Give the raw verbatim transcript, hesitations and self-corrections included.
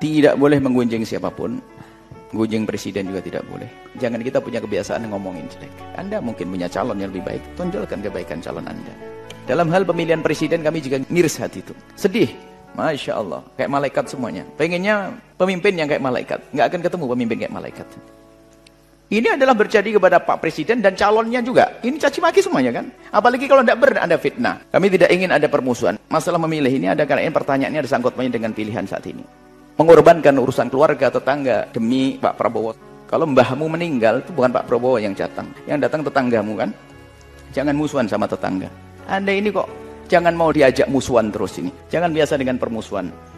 Tidak boleh menggunjing siapapun. Gunjing presiden juga tidak boleh. Jangan kita punya kebiasaan ngomongin jelek. Anda mungkin punya calon yang lebih baik, tonjolkan kebaikan calon Anda. Dalam hal pemilihan presiden kami juga miris hati itu. Sedih. Masya Allah. Kayak malaikat semuanya. Pengennya pemimpin yang kayak malaikat. Nggak akan ketemu pemimpin kayak malaikat. Ini adalah berjadi kepada Pak Presiden dan calonnya juga. Ini caci maki semuanya kan. Apalagi kalau tidak ber ada fitnah. Kami tidak ingin ada permusuhan. Masalah memilih ini ada karena pertanyaannya ada sangkut pautnya dengan pilihan saat ini. Mengorbankan urusan keluarga, tetangga demi Pak Prabowo. Kalau mbahmu meninggal, itu bukan Pak Prabowo yang datang. Yang datang tetanggamu kan. Jangan musuhan sama tetangga. Anda ini kok jangan mau diajak musuhan terus ini. Jangan biasa dengan permusuhan.